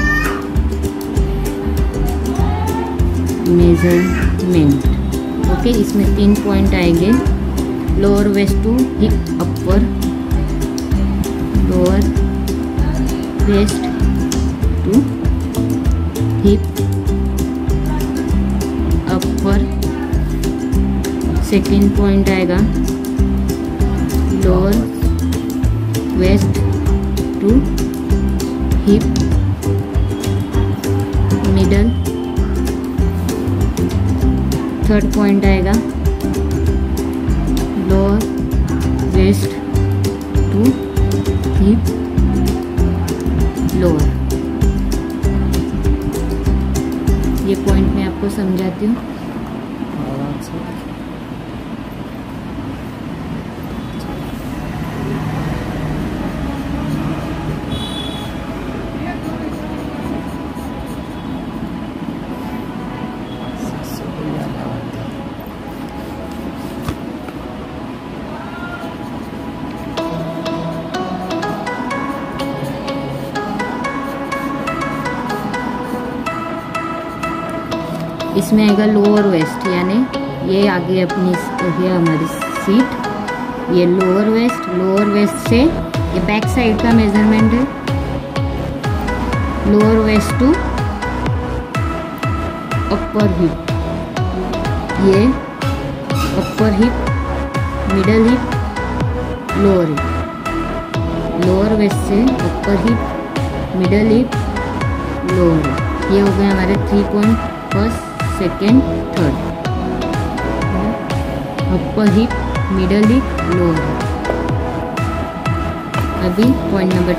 measurement. Okay, इसमें 3 पॉइंट आएंगे। Lower waist to hip upper, lower waist to hip upper. Second point आएगा lower waist to hip middle. Third point आएगा lower waist to hip lower. ये point मैं आपको समझाती हूँ। इसमें आएगा लोअर वेस्ट, यानी ये आगे अपनी ये हमारी सीट, ये लोअर वेस्ट। लोअर वेस्ट से ये बैक साइड का मेजरमेंट है। Lower waist to upper hip, ये upper hip, middle hip, lower hip. Lower waist से upper hip, middle hip, lower hip. ये हो गए हमारे 3 point, first second third. Upper hip, middle hip, lower hip. अभी point number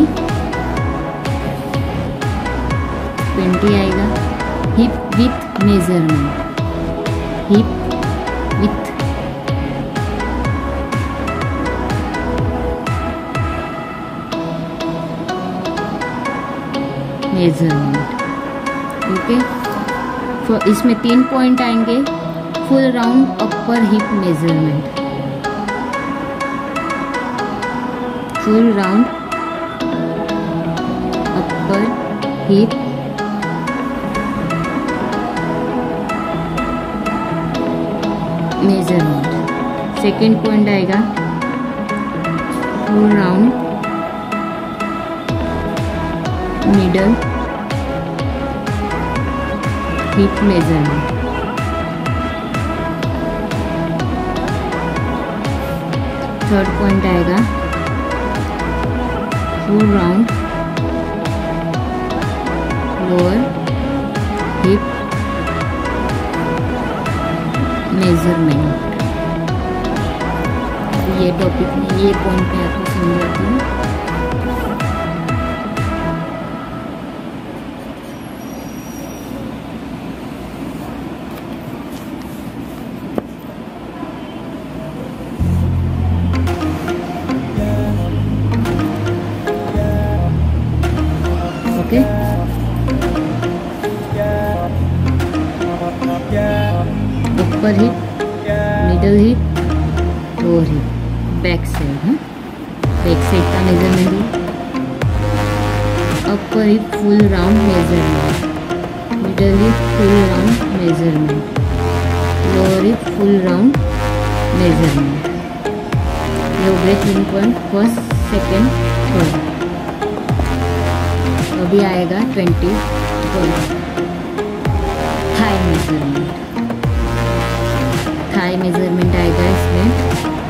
20 आएगा hip with measurement, hip with measurement. Okay, तो इसमें 3 point आएंगे। Full round upper hip measurement, full round upper hip measurement. Second point आएगा full round, middle, hip measurement. Third point आएगा full round, lower hip measurement. ये topic में ये point मैं आपको समझाती हूँ. ओके, ऊपर hip, middle hip, lower hip, back side. हाँ, बैक साइड का मेजरमेंट है. Upper hip full round measurement, middle hip full round measurement, lower hip full round measurement. ये हो गए 3 पॉइंट, फर्स्ट, सेकेंड, थर्ड. अभी आएगा 20 point. Thigh measurement. Thigh measurement आएगा इसमें.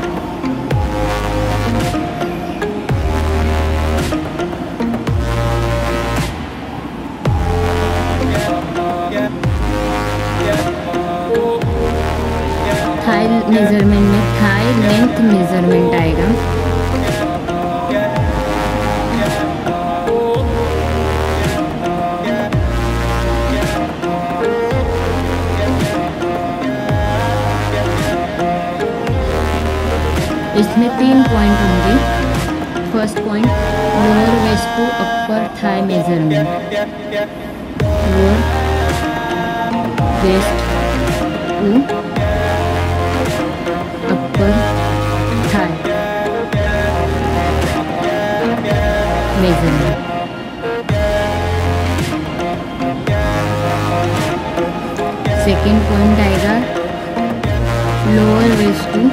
थाई मेजरमेंट में थाई लेंथ मेजरमेंट आएगा. इसमें 3 पॉइंट होंगे. First point, lower waist to upper thigh measurement. Lower waist to upper thigh measurement. Second point आएगा lower waist to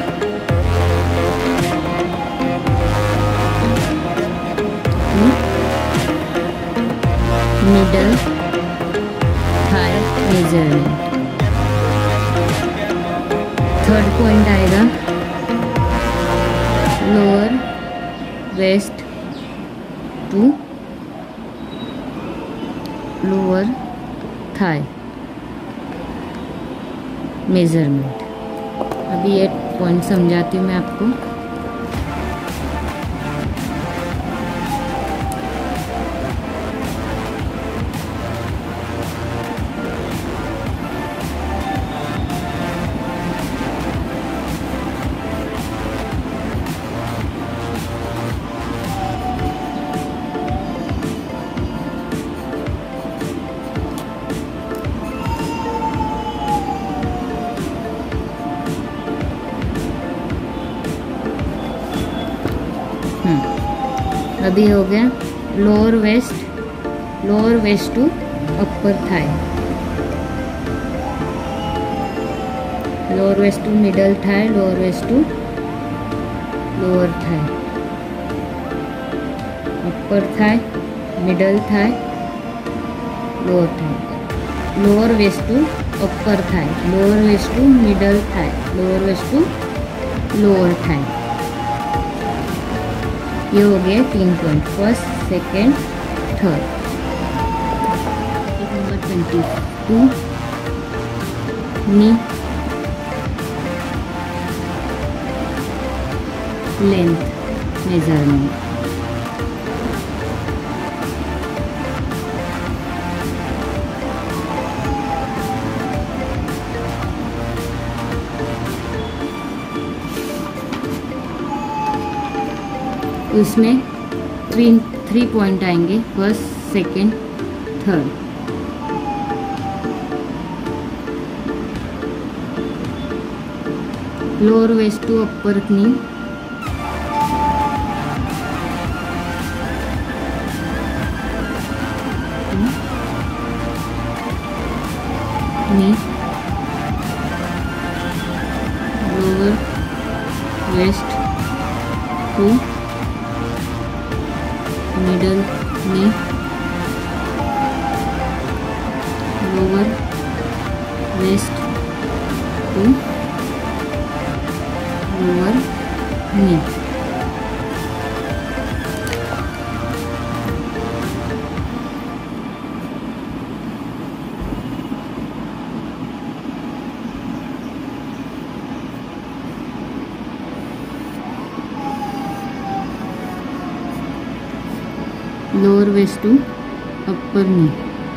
middle thigh measurement. Third point आएगा lower waist to lower thigh measurement. अभी ये point समझाती हूँ मैं आपको. अभी हो गया lower waist to upper thigh, lower waist to middle thigh, lower waist to lower thigh, upper thigh, middle thigh, lower thigh, lower waist to upper thigh, lower waist to middle thigh, lower waist to lower thigh. ये हो गए 3 point, first, second, third. Number 22, knee length measurement. उसमें 3 point आएंगे, first, second, third. Lower waist to upper knee, lower waist to middle knee, lower waist to lower knee. Lower waist to upper knee,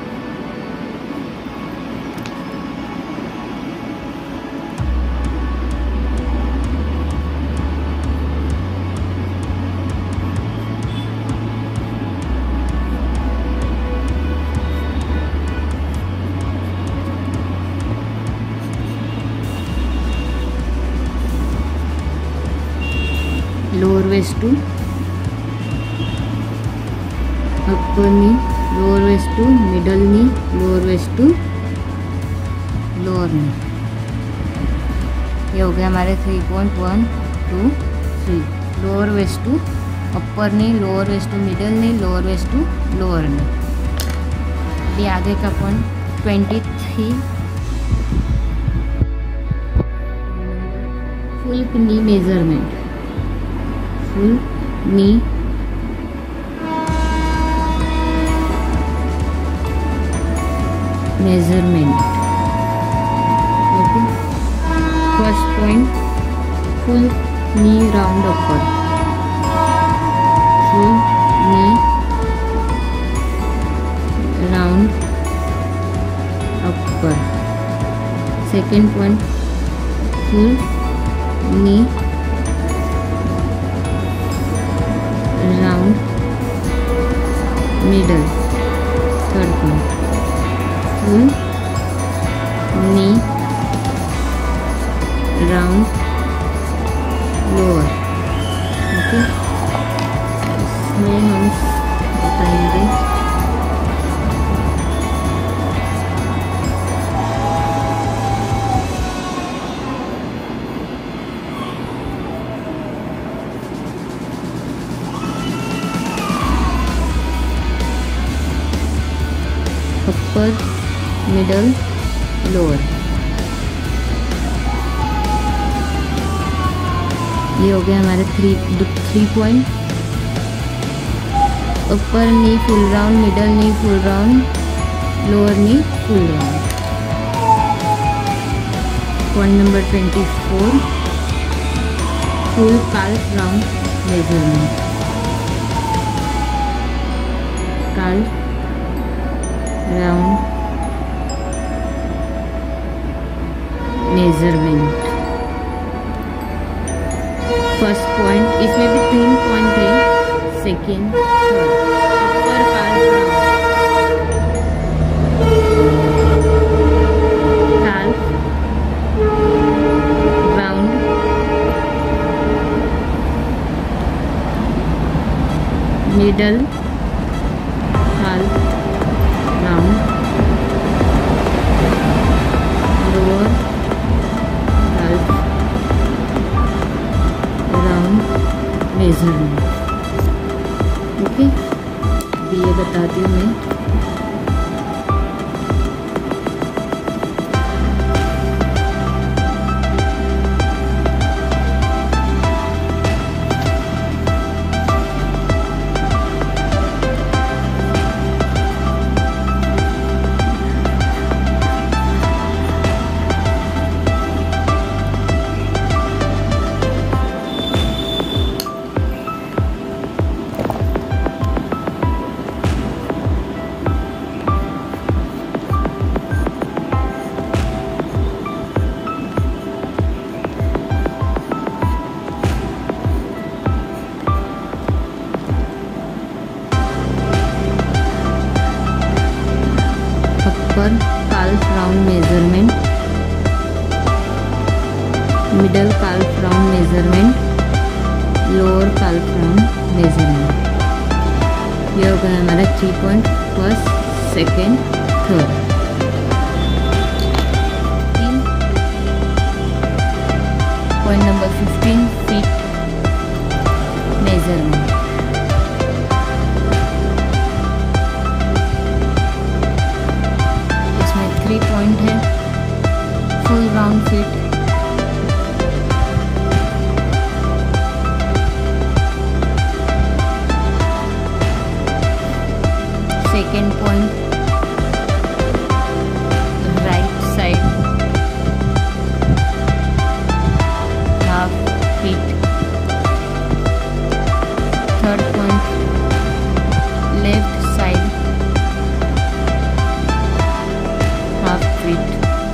lower waist to upper knee, lower waist to middle knee, lower waist to lower knee. ये हो गया हमारे 3.1 2 3। Lower waist to upper knee, lower waist to middle knee, lower waist to lower knee. अभी आगे का point 23 full knee measurement. Full knee measurement. Okay. First point, full knee round upper. Full knee round upper. Second point, full knee round middle. Third point, full knee round lower। Okay, इसमें हम बताएंगे अपर middle lower. ये हो गया हमारे 3 point. Upper knee full round, middle knee full round, lower knee full round. Point number 24 full calf round measurement. Calf round measurement. First point, इसमें भी 3 point है। Second, third, upper calf round middle calf round lower measurement. Okay, अभी ये बताती हूँ मैं। upper calf round measurement, middle calf round measurement, lower calf round measurement. ये हो गया हमारा 3 point, first, second, third. Point number 15 feet measurement. Second point right side half feet, third point left side half feet.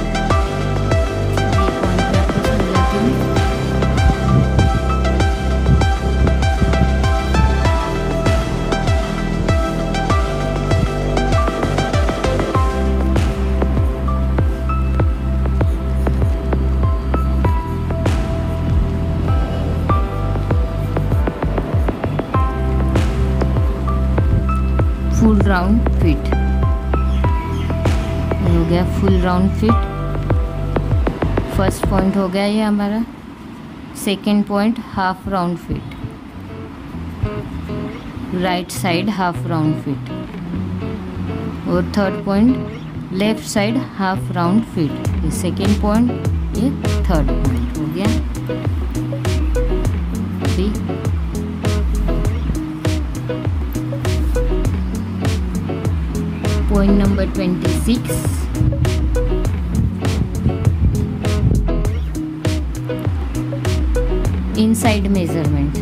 ये point मैं आपको समझाती हूँ। Full round fit हो गया, full round fit. First point हो गया ये हमारा। Second point half round fit, right side half round fit. और third point left side half round fit. ये सेकेंड पॉइंट, ये थर्ड पॉइंट हो गया। 3 point number 26, inside measurement.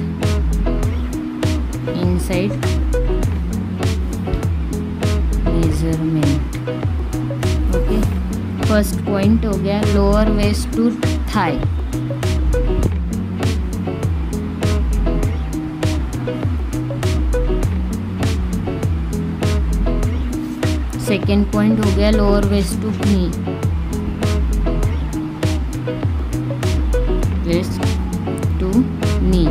Inside measurement, okay. First point हो गया lower waist to thigh. Second point हो गया lower waist to knee, waist to knee.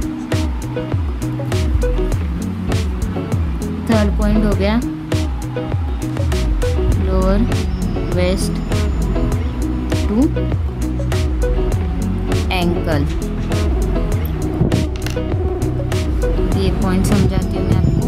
Third point हो गया लोअर वेस्ट टू एंकल। ये पॉइंट समझाती हूँ मैं आपको।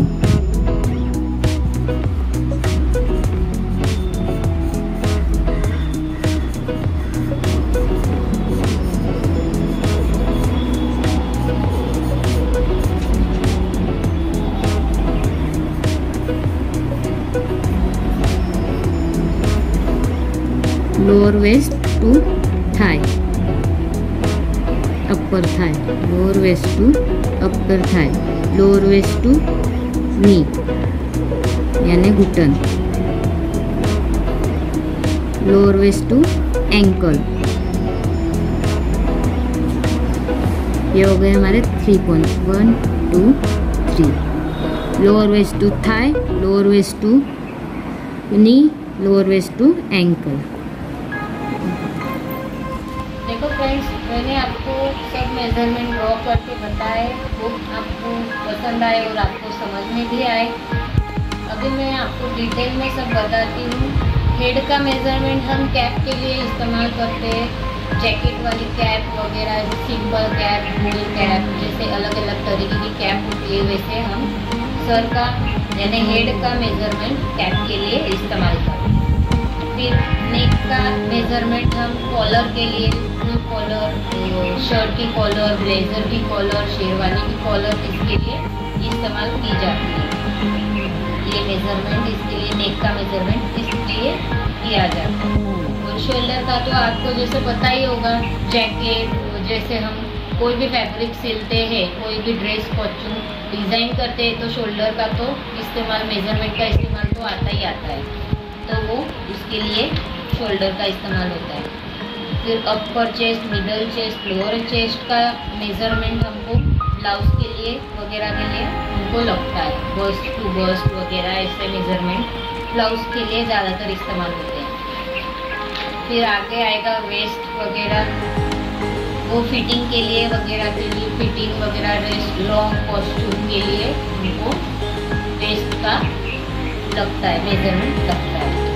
Lower waist to thigh, upper thigh, lower waist to upper thigh, lower waist to knee यानी घुटन, लोअर वेस्ट टू एंकल। ये हो गए हमारे 3 point, 1 2 3। Lower waist to thigh, lower waist to knee, lower waist to ankle. देखो friends, मैंने आपको सब मेजरमेंट ड्रॉ करके बताए, वो आपको पसंद आए और आपको समझ में भी आए। अभी मैं आपको डिटेल में सब बताती हूँ। हेड का मेजरमेंट हम कैप के लिए इस्तेमाल करते हैं, जैकेट वाली कैप वगैरह, सिंपल कैप, गोल कैप, जैसे अलग अलग तरीके की कैप होती है, वैसे हम सर का यानी हेड का मेजरमेंट कैप के लिए इस्तेमाल करते हैं। फिर नेक का मेजरमेंट हम कॉलर के लिए, फुल कॉलर, शर्ट की कॉलर, ब्लेजर की कॉलर, शेरवानी की कॉलर, इसके लिए इस्तेमाल की जाती है। ये मेजरमेंट इसके लिए, नेक का मेजरमेंट इसलिए किया जाता है। और शोल्डर का तो आपको जैसे पता ही होगा, जैकेट, जैसे हम कोई भी फैब्रिक सिलते हैं, कोई भी ड्रेस कॉस्ट्यूम डिज़ाइन करते हैं, तो शोल्डर का तो इस्तेमाल, मेजरमेंट का इस्तेमाल तो आता ही आता है, तो वो उसके लिए शोल्डर का इस्तेमाल होता है। फिर upper chest, middle chest, lower chest का मेजरमेंट हमको ब्लाउज के लिए वगैरह के लिए हमको लगता है, बस्ट टू बस्ट वगैरह ऐसे मेजरमेंट ब्लाउज के लिए ज़्यादातर इस्तेमाल होते हैं। फिर आगे आएगा वेस्ट वगैरह, वो फिटिंग के लिए वगैरह के लिए, फिटिंग वगैरह ड्रेस, लॉन्ग कॉस्ट्यूम के लिए हमको वेस्ट का लगता है, मेजरमेंट लगता है।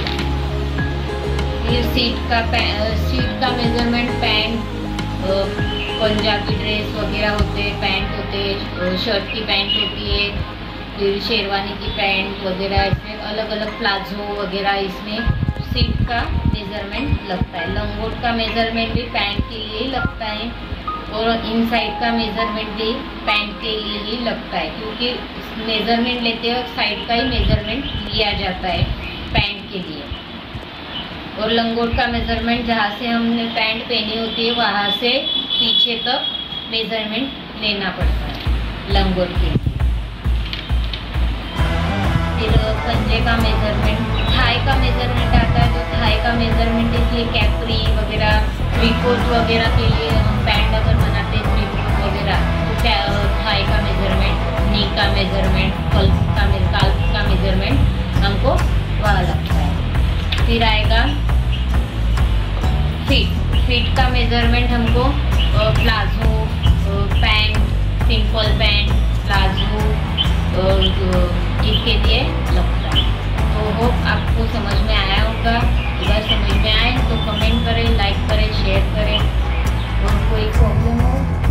फिर सीट का मेजरमेंट, पैंट, पंजाबी ड्रेस वगैरह होते हैं, पैंट होते हैं, शर्ट की पैंट होती है, फिर शेरवानी की पैंट वगैरह, इसमें अलग अलग प्लाजो वगैरह, इसमें सीट का मेजरमेंट लगता है। लंगोट का मेजरमेंट भी पैंट के लिए ही लगता है, और इन साइड का मेजरमेंट भी पैंट के लिए ही लगता है, क्योंकि मेजरमेंट लेते वक्त साइड का ही मेजरमेंट लिया जाता है पैंट के लिए। और लंगोट का मेजरमेंट जहाँ से हमने पैंट पहनी होती है वहाँ से पीछे तक मेजरमेंट लेना पड़ता है लंगोट के। फिर पंजे का मेजरमेंट, थाई का मेजरमेंट आता है, तो थाई का मेजरमेंट इसलिए कैपरी वगैरह, ट्रीकोट वगैरह के लिए हम पैंट अगर बनाते हैं ट्रीकोट वगैरह, तो थाई का मेजरमेंट, नी का मेजरमेंट, काल्फ का मेजरमेंट हमको वहाँ लगता है। फिर आएगा फिट का मेजरमेंट हमको palazzo, pant, simple pant, palazzo इसके लिए लगता है। तो होप आपको समझ में आया होगा। अगर समझ में आए तो कमेंट करें, लाइक करें, शेयर करें। और कोई प्रॉब्लम हो